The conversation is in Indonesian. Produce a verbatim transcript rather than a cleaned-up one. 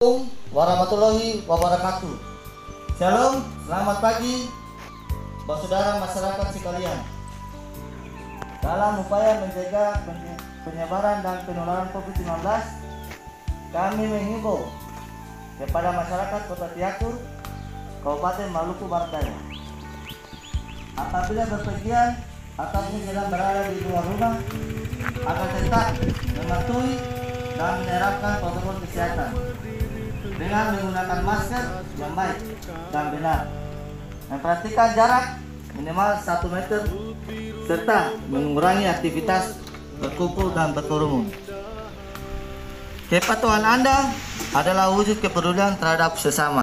Assalamualaikum warahmatullahi wabarakatuh. Shalom, selamat pagi saudara masyarakat sekalian. Dalam upaya menjaga penyebaran dan penularan covid sembilan belas, kami menghimbau kepada masyarakat Kota Tiatur, Kabupaten Maluku Barat Daya, apabila berpergian ataupun sedang berada di luar rumah, agar tetap mematuhi dan menerapkan protokol kesehatan dengan menggunakan masker yang baik dan benar, memperhatikan jarak minimal satu meter, serta mengurangi aktivitas berkumpul dan berkerumun. Kepatuhan Anda adalah wujud kepedulian terhadap sesama.